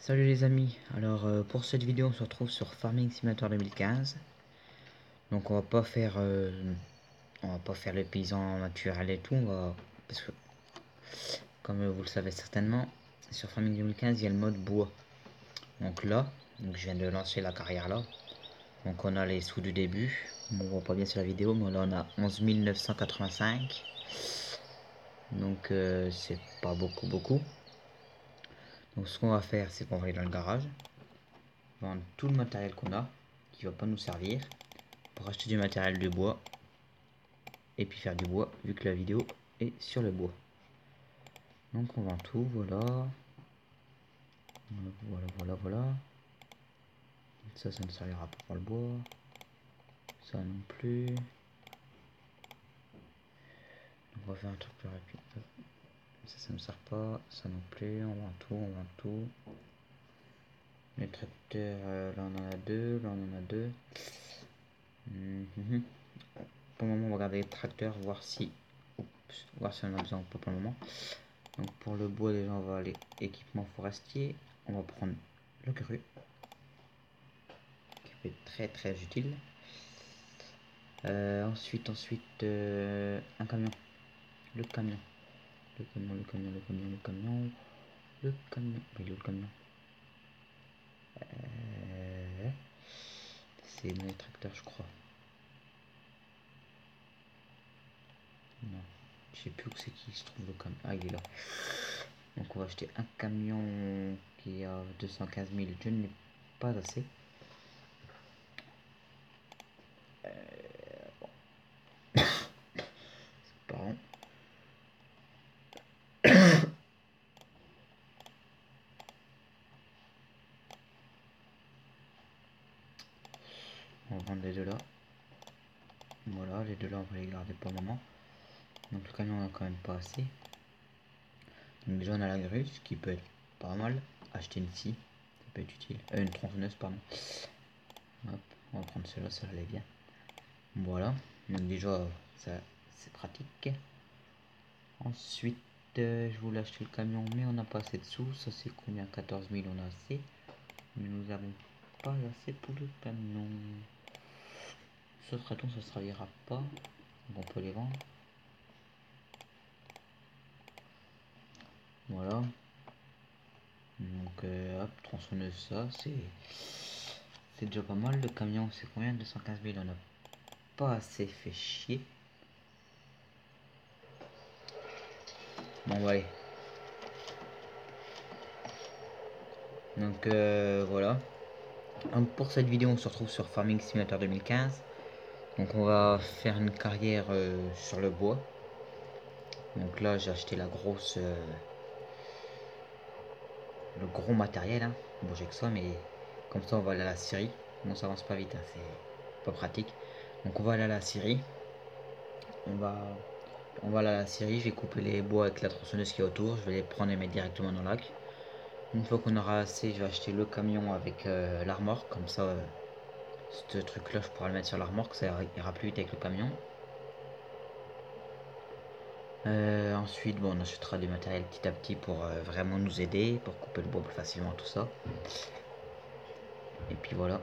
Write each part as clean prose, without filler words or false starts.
Salut les amis, alors pour cette vidéo on se retrouve sur Farming Simulator 2015. Donc on va pas faire le paysan naturel et tout, parce que comme vous le savez certainement, sur Farming 2015 il y a le mode bois. Donc là, je viens de lancer la carrière là. Donc on a les sous du début, bon, on voit pas bien sur la vidéo, mais là on a 11 985. Donc c'est pas beaucoup. Donc ce qu'on va faire, c'est qu'on va aller dans le garage, vendre tout le matériel qu'on a, qui va pas nous servir, pour acheter du matériel de bois et puis faire du bois, vu que la vidéo est sur le bois. Donc on vend tout, voilà. Voilà. Ça ne servira pas pour le bois. Ça non plus. On va faire un truc plus rapide. Ça ne sert pas. Ça non plus. On vend tout. Les tracteurs, là on en a deux. Pour le moment on va regarder les tracteurs, voir si on en a besoin ou pas pour le moment. Donc pour le bois déjà on va aller équipement forestier. On va prendre le grue, qui peut être très utile. Ensuite, un camion. Le camion. Il est où le camion? C'est dans les tracteurs, je crois. Non. Je sais plus où c'est qui se trouve le camion. Ah, il est là. Donc on va acheter un camion qui a 215 000. Je n'ai pas assez. Bon. C'est pas bon. On va vendre les deux là. Voilà, les deux là on va les garder pour le moment. Donc le camion on a quand même pas assez. Donc déjà on a la grue, ce qui peut être pas mal. Acheter une scie, ça peut être utile. Une tronçonneuse, pardon. Hop, on va prendre cela, ça allait bien. Voilà, donc déjà ça c'est pratique. Ensuite, je voulais acheter le camion, mais on n'a pas assez de sous. Ça c'est combien? 14 000, on a assez. Mais nous n'avons pas assez pour le camion. Ce traton, ça ne servira pas. Donc on peut les vendre. Voilà. Donc hop, tronçonneuse, ça c'est déjà pas mal. Le camion c'est combien? 215 000, on n'a pas assez, fait chier. Bon ouais. Donc voilà. Donc, pour cette vidéo on se retrouve sur Farming Simulator 2015. Donc on va faire une carrière sur le bois. Donc là j'ai acheté le gros matériel, hein. Bon j'ai que ça, mais comme ça on va aller à la scierie. Bon ça avance pas vite, hein, c'est pas pratique. Donc on va aller à la scierie. On va aller à la scierie, je vais couper les bois avec la tronçonneuse qui est autour. Je vais les prendre et mettre directement dans le lac. Une fois qu'on aura assez, je vais acheter le camion avec l'armor. Comme ça, ce truc là je pourrai le mettre sur l'armor, que ça ira plus vite avec le camion. Ensuite, bon, on achètera du matériel petit à petit pour vraiment nous aider, pour couper le bois plus facilement, tout ça. Et puis voilà.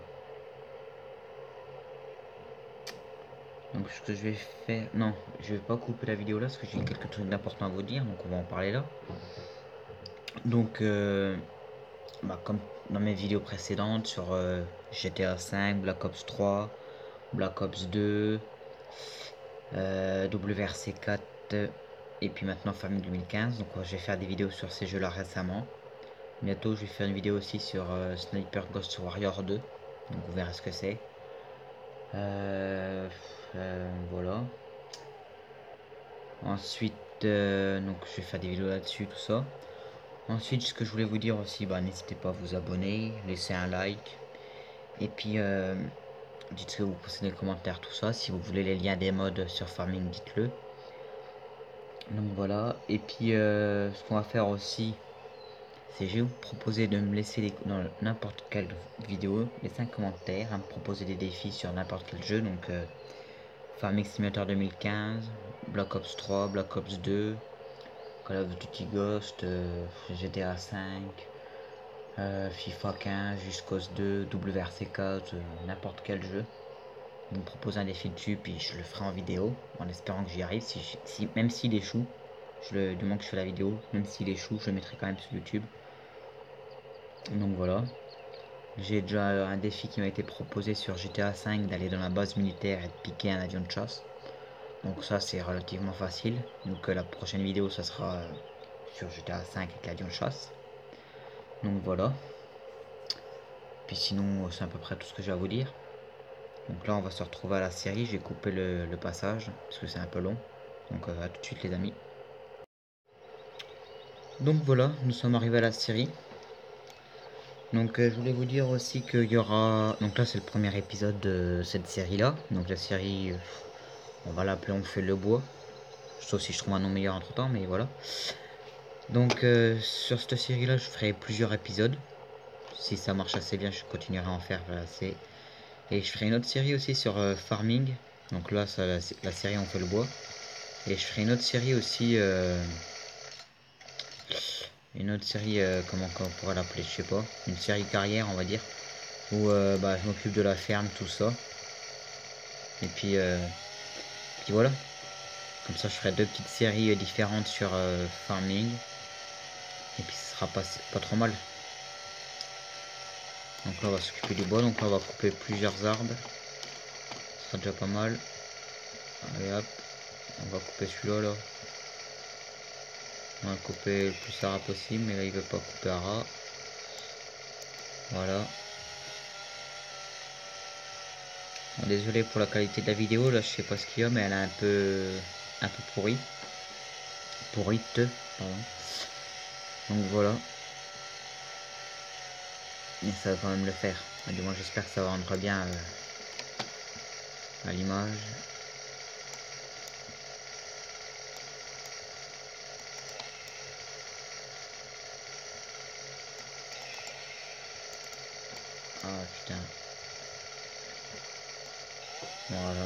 Donc ce que je vais faire... Non, je vais pas couper la vidéo là, parce que j'ai quelques trucs d'important à vous dire, donc on va en parler là. Donc, comme dans mes vidéos précédentes sur GTA 5, Black Ops 3, Black Ops 2, WRC 4, et puis maintenant Famille 2015. Donc je vais faire des vidéos sur ces jeux là récemment. Bientôt je vais faire une vidéo aussi sur Sniper Ghost Warrior 2. Donc vous verrez ce que c'est. Voilà. Ensuite, donc je vais faire des vidéos là-dessus, tout ça. Ensuite, ce que je voulais vous dire aussi, n'hésitez pas à vous abonner, laisser un like. Et puis, dites ce que vous pensez dans les commentaires, tout ça. Si vous voulez les liens des mods sur Farming, dites-le. Donc voilà. Et puis, ce qu'on va faire aussi, c'est je vais vous proposer de me laisser dans n'importe quelle vidéo, laisser un commentaire, à me proposer des défis sur n'importe quel jeu. Donc, Farming Simulator 2015, Black Ops 3, Black Ops 2, Call of Duty Ghost, GTA 5, FIFA 15, Jusqu'au 2, WRC4, n'importe quel jeu. Il me propose un défi dessus, puis je le ferai en vidéo, en espérant que j'y arrive. Même s'il échoue, du moment que je fais la vidéo, même s'il échoue, je le mettrai quand même sur YouTube. Donc voilà. J'ai déjà un défi qui m'a été proposé sur GTA 5 d'aller dans la base militaire et de piquer un avion de chasse. Donc ça c'est relativement facile. Donc la prochaine vidéo ça sera sur GTA 5 avec l'avion de chasse. Donc voilà. Puis sinon c'est à peu près tout ce que j'ai à vous dire. Donc là on va se retrouver à la série. J'ai coupé le passage parce que c'est un peu long. Donc à tout de suite les amis. Donc voilà, nous sommes arrivés à la série. Donc je voulais vous dire aussi qu'il y aura... Donc là c'est le premier épisode de cette série là. Donc la série, on va l'appeler On fait le bois. Sauf si je trouve un nom meilleur entre temps, mais voilà. Donc sur cette série là je ferai plusieurs épisodes. Si ça marche assez bien je continuerai à en faire assez. Et je ferai une autre série aussi sur farming. Donc là ça, la série On fait le bois. Et je ferai une autre série aussi... une autre série, comment on pourrait l'appeler, je sais pas. Une série carrière on va dire. Où bah, je m'occupe de la ferme, tout ça. Et puis voilà. Comme ça je ferai deux petites séries différentes sur farming. Et puis ce sera pas trop mal. Donc là on va s'occuper du bois. Donc là on va couper plusieurs arbres. Ce sera déjà pas mal. Allez hop. On va couper celui-là là. On va le couper le plus à ras possible. Mais là il veut pas couper à ras. Voilà. Bon, désolé pour la qualité de la vidéo. Là je sais pas ce qu'il y a. Mais elle est un peu pourrie. Pourrite. Pardon. Donc voilà. Et ça va quand même le faire. Du moins j'espère que ça va rendre bien à l'image. Ah putain. Voilà.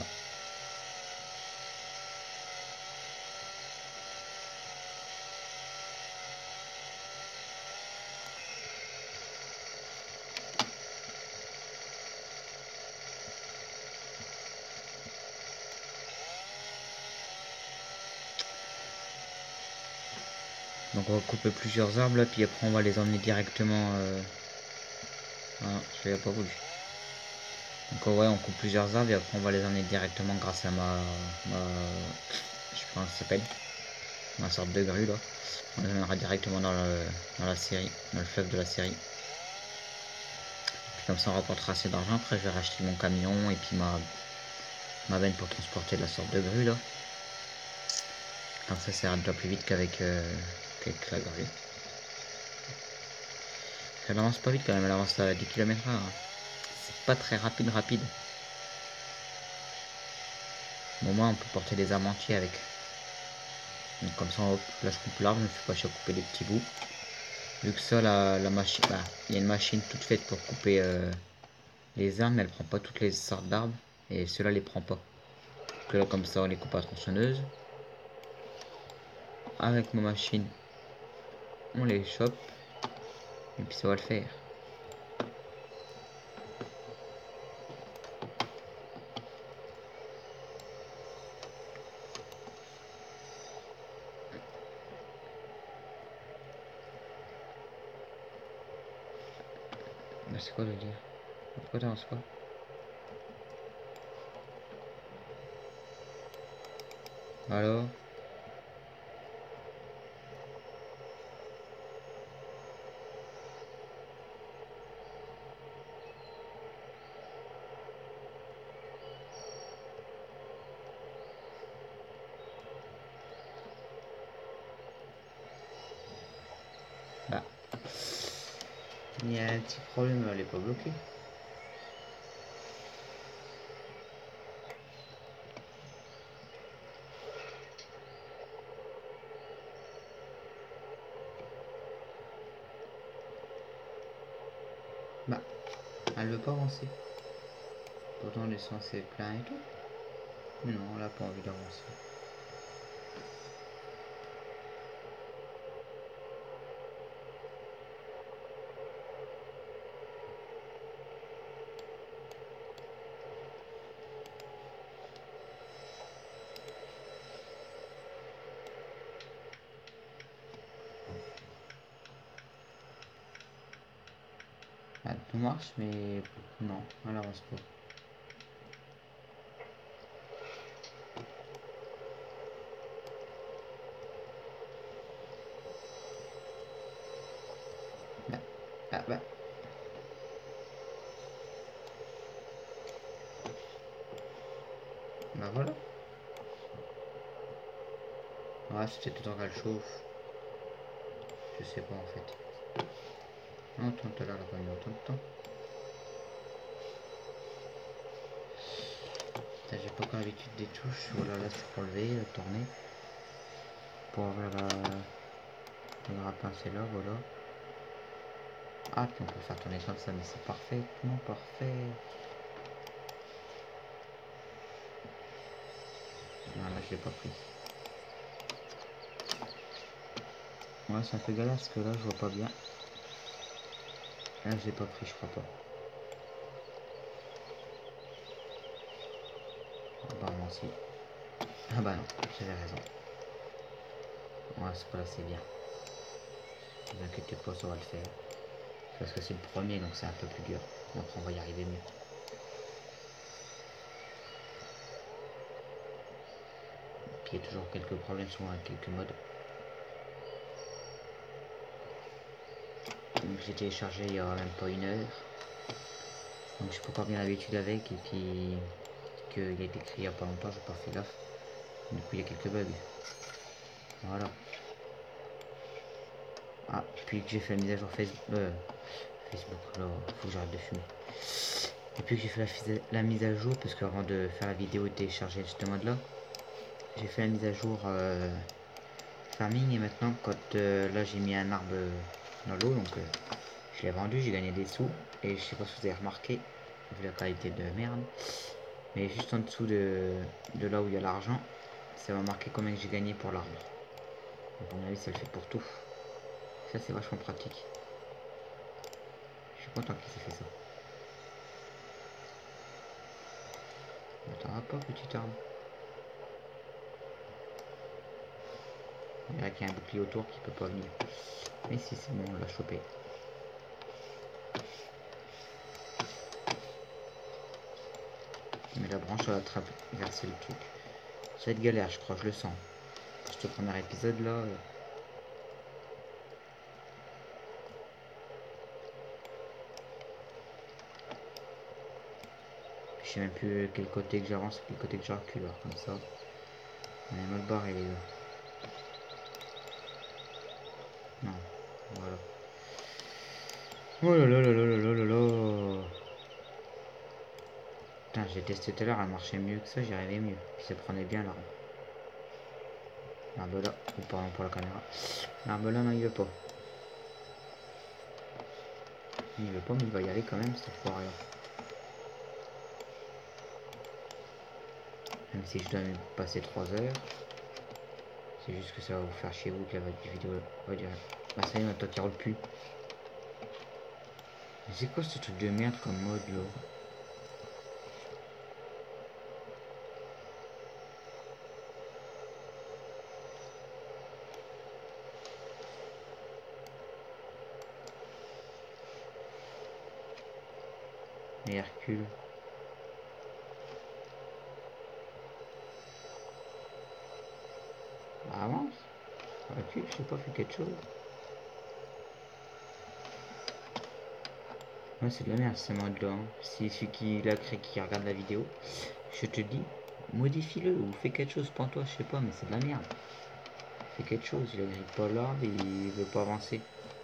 Donc on va couper plusieurs arbres là, puis après on va les emmener directement... Ah, je l'ai pas voulu. Donc ouais, on coupe plusieurs arbres et après on va les emmener directement grâce à je sais pas comment ça s'appelle. Ma sorte de grue là. On les emmènera directement dans la série, dans le fleuve de la série. Puis comme ça on rapportera assez d'argent. Après je vais racheter mon camion et puis ma benne pour transporter de la sorte de grue là. Comme ça ira déjà plus vite qu'avec la grue. Elle avance pas vite quand même, elle avance à 10 km/h. C'est pas très rapide. Bon, au moins on peut porter des armes entiers avec. Donc comme ça, hop, là je coupe l'arbre, je me suis pas chier à couper des petits bouts. Vu que ça, la machine, bah, il y a une machine toute faite pour couper les arbres, mais elle prend pas toutes les sortes d'arbres. Et ceux-là les prend pas. Donc là comme ça, on les coupe à tronçonneuse. Avec ma machine, on les chope. Et puis ça va le faire. Bah, c'est quoi de dire? Pourquoi t'avances pas? Alors? Bah, il y a un petit problème, elle est pas bloquée. Bah, elle veut pas avancer. Pourtant l'essence est plein et tout. Mais non, elle a pas envie d'avancer. Ah, tout marche, mais non, elle avance pas. Bah, bah. Bah voilà. Ouais, c'était tout le temps qu'elle chauffe. Je sais pas en fait. Non, attends, tout à l'heure, elle a pas mis autant de temps. J'ai pas encore l'habitude des touches. Voilà, là c'est pour lever, tourner. Pour ouvrir le grappin, c'est là, voilà. Ah, puis on peut faire tourner comme ça, mais c'est parfaitement parfait. Non, là je l'ai pas pris. Ouais, c'est un peu galère parce que là je vois pas bien. Là je l'ai pas pris, je crois pas. Ah bah non, si. Ah bah non, j'avais raison. Ouais, c'est pas là, c'est bien. Ne vous inquiétez pas, ça va le faire. Parce que c'est le premier, donc c'est un peu plus dur. Donc on va y arriver mieux. Puis il y a toujours quelques problèmes, souvent avec quelques modes. Donc j'ai téléchargé il y a même pas une heure. Donc j'ai pas encore bien l'habitude avec. Et puis qu'il a été créé il y a pas longtemps, j'ai pas fait gaffe. Du coup il y a quelques bugs. Voilà. Ah, puis que j'ai fait la mise à jour Facebook, là, faut que j'arrête de fumer. Et puis que j'ai fait la mise à jour, parce qu'avant de faire la vidéo et de télécharger ce mode là, j'ai fait la mise à jour farming. Et maintenant, quand là j'ai mis un arbre dans l'eau, donc je l'ai vendu, j'ai gagné des sous. Et je sais pas si vous avez remarqué, vu la qualité de merde, mais juste en dessous de là où il y a l'argent, ça va marquer combien que j'ai gagné pour l'arbre. Donc à mon avis ça le fait pour tout. Ça c'est vachement pratique. Je suis content qu'ils aient fait ça. Attends, pas petit arbre. Il y a qu'il y a un bouclier autour qui peut pas venir. Mais si c'est bon, on l'a chopé. Mais la branche elle a traversé le truc. Ça va être galère, je crois, je le sens. Pour ce premier épisode là. Je sais même plus quel côté que j'avance, quel côté que je recule. Alors comme ça, on est mal barré les gars. Non, voilà. Oh là là là là là là là. Putain, j'ai testé tout à l'heure, elle marchait mieux que ça, j'y arrivais mieux. Puis ça prenait bien l'arbre. L'arbre là, ou pardon pour la caméra. L'arbre là, non, il veut pas. Il veut pas, mais il va y aller quand même, cette foire là. Même si je dois même passer 3 heures. C'est juste que ça va vous faire chier vous que la vidéo va dire. Bah ça y est, maintenant qui roule plus. Mais c'est quoi ce truc de merde comme mode là? Et Hercule. Bah avance. Recule, je sais pas, fait quelque chose. Ouais, c'est de la merde ce mode là. Hein. Si celui qui l'a créé qui regarde la vidéo, je te dis, modifie-le ou fais quelque chose pour toi, je sais pas, mais c'est de la merde. Fais quelque chose, il agrippe pas l'arbre et il veut pas avancer.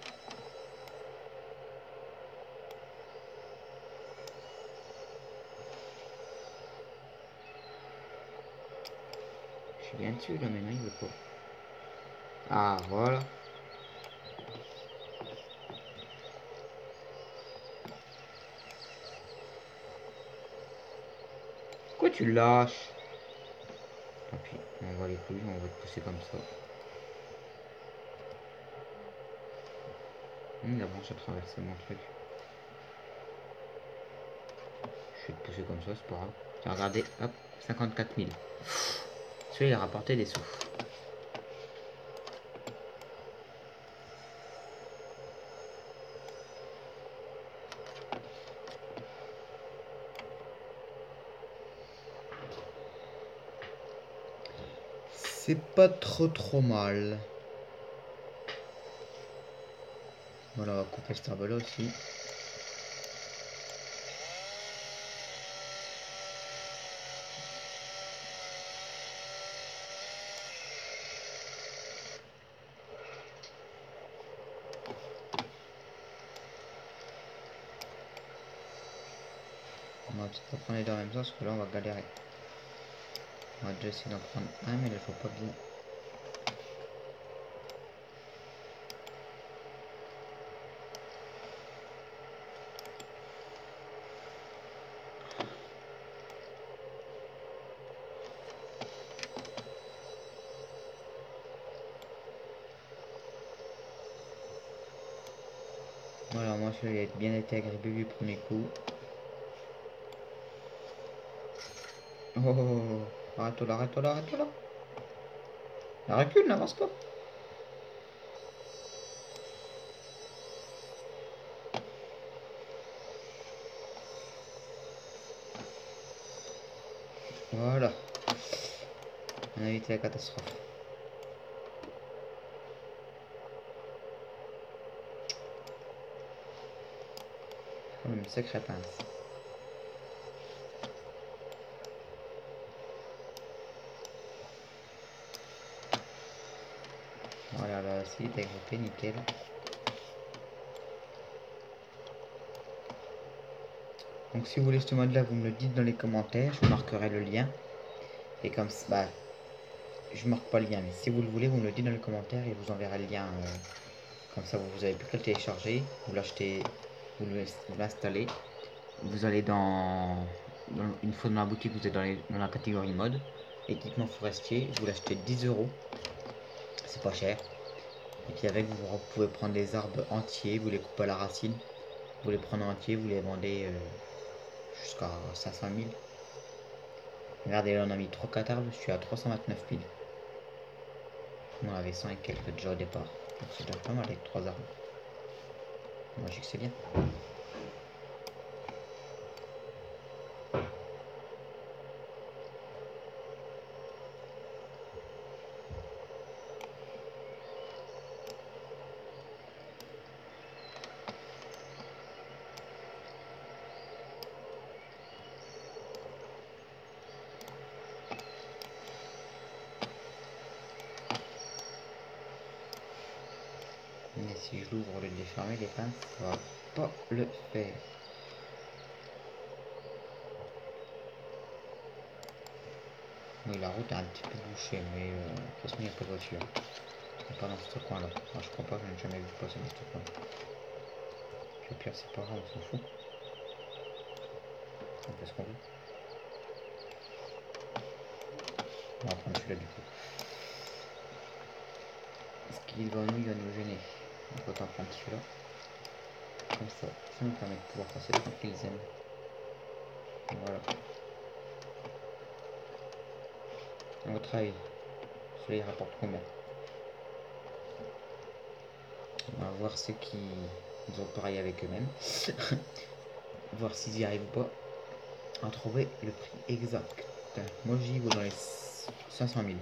Je suis bien dessus là maintenant, il veut pas. Ah voilà. Pourquoi tu lâches? Tant pis, on va les couilles, on va te pousser comme ça. La branche a traversé mon truc. Je vais te pousser comme ça, c'est pas grave. Tiens, regardez, hop, 54 000. Celui-là, il a rapporté des sous. C'est pas trop mal. Voilà, on va couper cet arbre là aussi. On va peut-être pas prendre les deux en même temps parce que là on va galérer. On va déjà essayer d'en prendre un, mais là je vois pas bien. Voilà, moi celui-là il a bien été agrippé du premier coup. Oh, oh, oh, oh. Arrête-toi là, arrête-toi là, arrête-toi là. La recule, n'avance pas. Voilà, on a évité la catastrophe. Quand même une sacrée pince. Voilà, là aussi, il est agrippé, nickel. Donc si vous voulez ce mode là, vous me le dites dans les commentaires, je vous marquerai le lien. Et comme ça, bah, je marque pas le lien, mais si vous le voulez, vous me le dites dans les commentaires et je vous enverrai le lien. Comme ça, vous avez plus qu'à le télécharger, vous l'achetez, vous l'installez. Vous allez une fois dans la boutique, vous êtes dans la catégorie mode, équipement forestier, vous l'achetez 10 euros, c'est pas cher. Et puis avec, vous pouvez prendre des arbres entiers, vous les coupez à la racine, vous les prenez entiers, vous les vendez jusqu'à 500 000. Regardez, là on a mis 3-4 arbres, je suis à 329 piles. On avait 100 et quelques déjà au départ. Donc c'est déjà pas mal avec 3 arbres. Moi je sais que c'est bien. Mais si je l'ouvre au lieu de les fermer, les pinces, ça va pas le faire. Oui, la route est un petit peu bouchée, mais de toute façon, il n'y a pas de voiture. Pas dans ce coin-là. Moi, je crois pas, je n'ai jamais vu passer dans ce coin. Puis au pire, c'est pas grave, on s'en fout. On fait ce qu'on veut. On va prendre celui-là du coup. Ce qu'il va nous gêner. Donc autant prendre celui-là. Comme ça nous permet de pouvoir passer tranquille zen. Voilà. À votre avis, celui-là il rapporte combien? On va voir ceux qui ont pareil avec eux-mêmes. Voir s'ils y arrivent ou pas à trouver le prix exact. Moi j'y vais dans les 500 000.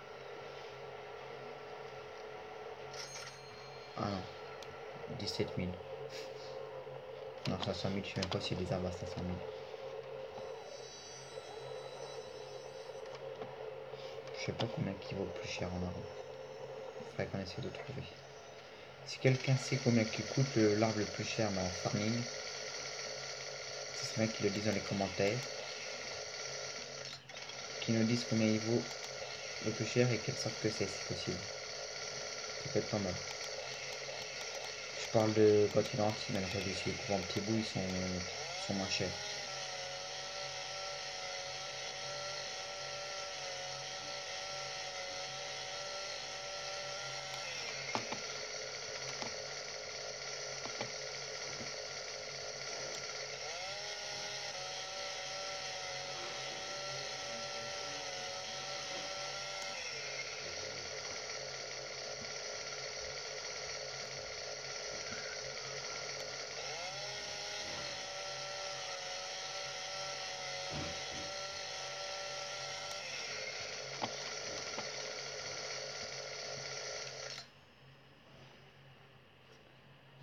Ah non, 17 000. Non, 500 000, je sais même pas s'il y a des arbres à 500 000. Je sais pas combien qui vaut le plus cher en arbre. Il faudrait qu'on essaie de trouver. Si quelqu'un sait combien qui coûte l'arbre le plus cher mais en farming, ce serait bien qu'il le dise dans les commentaires. Qu'il nous dise combien il vaut le plus cher et quelle sorte que c'est si possible. Ça peut être pas mal. Je parle de quand il est entier, bien entendu, si les coupes en petits bouts, sont moins chers.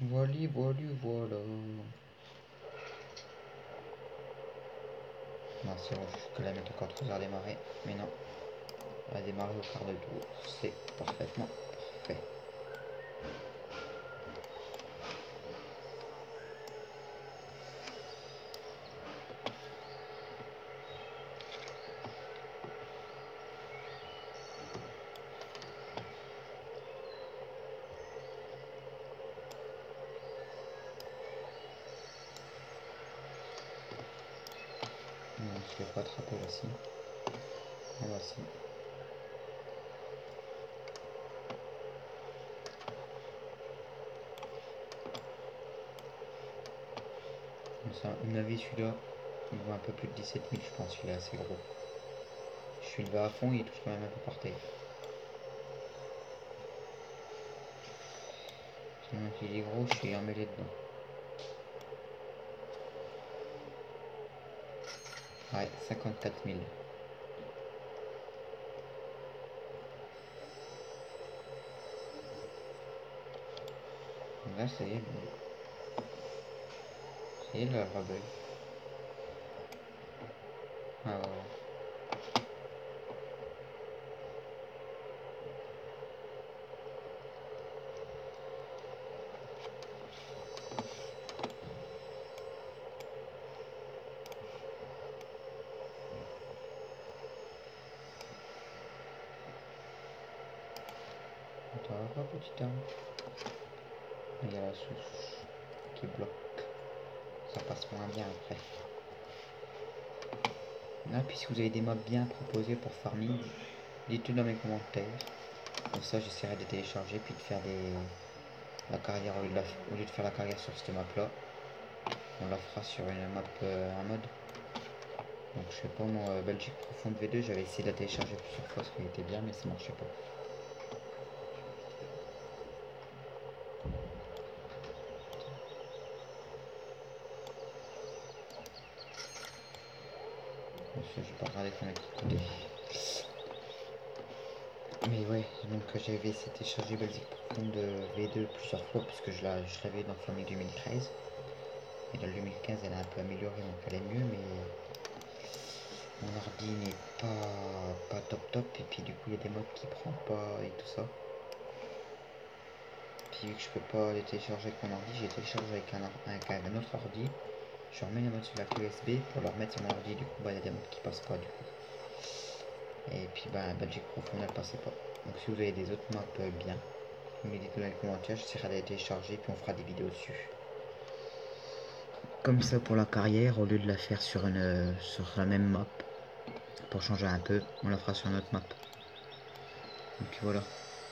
Voilà, voilà, voilà. Non, c'est bon, je la mettre encore 3 heures à démarrer. Mais non, elle a démarré au quart de tour. C'est parfaitement parfait. Non, je ne l'ai pas attrapé là-ci. Ah bah si. Ça, à mon avis, celui-là, il vaut un peu plus de 17 000, je pense. Celui-là, c'est gros. Je suis levé à fond, il touche quand même un peu par terre. Sinon, s'il est gros, je suis emmêlé dedans. Ouais, 54 000. Là, ça y est, le rebelle. Ah ouais, ouais. Attends, pas petit homme. Il y a la souche qui bloque. Ça passe moins bien après. Là, puis si vous avez des mobs bien proposés pour farming, dites-le dans les commentaires. Comme ça, j'essaierai de télécharger puis de faire la carrière au lieu de faire la carrière sur cette map là. On la fera sur une map un mode. Donc je sais pas, mon Belgique Profonde V2, j'avais essayé de la télécharger plusieurs fois, ce qui était bien, mais ça marchait pas. J'ai pas regardé qu'on était codé. Mais ouais, donc j'avais essayé de télécharger Belgique Profonde V2 plusieurs fois, puisque je l'avais dans Famille 2013. Et dans le 2015, elle a un peu amélioré, donc elle est mieux, mais mon ordi n'est pas top top, et puis du coup il y a des modes qui prend pas et tout ça. Puis vu que je peux pas les télécharger avec mon ordi, j'ai téléchargé avec un autre ordi. Je remets les modes sur la clé USB pour leur mettre sur mon ordi, du coup bah il y a des modes qui passent pas du coup. Et puis bah Belgique Profond elle passait pas. Donc si vous avez des autres maps bien, vous me dites dans les commentaires, j'essaierai de les télécharger puis on fera des vidéos dessus. Comme ça pour la carrière, au lieu de la faire sur la même map, pour changer un peu, on la fera sur une autre map. Et puis voilà.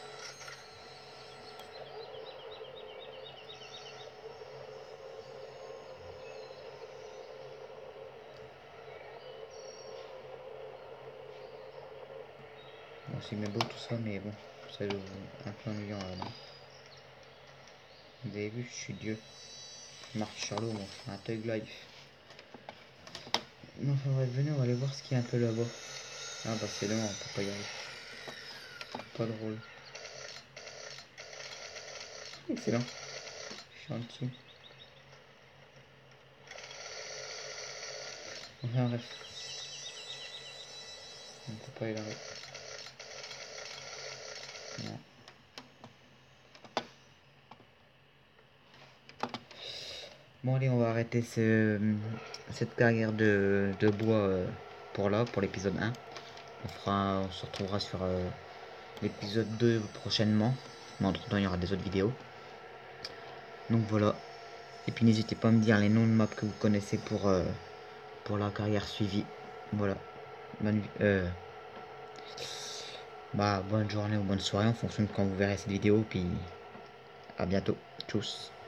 Bon, c'est bien beau tout ça, mais bon, c'est un peu ennuyant là, non? Vous avez vu, je suis Dieu. Marc Charlot, moi, je fais un Thug Life. Non, enfin, bref, venez, on va aller voir ce qu'il y a un peu là-bas. Ah bah c'est loin, on peut pas y aller. Pas drôle. Excellent. Je suis en dessous. Enfin bref. On peut pas y aller. Non. Bon allez, on va arrêter cette carrière de bois pour l'épisode 1. On se retrouvera sur l'épisode 2 prochainement. Mais entre temps, il y aura des autres vidéos. Donc voilà. Et puis n'hésitez pas à me dire les noms de maps que vous connaissez pour la carrière suivie. Voilà. Bonne, bonne journée ou bonne soirée en fonction de quand vous verrez cette vidéo. Puis à bientôt. Tchuss.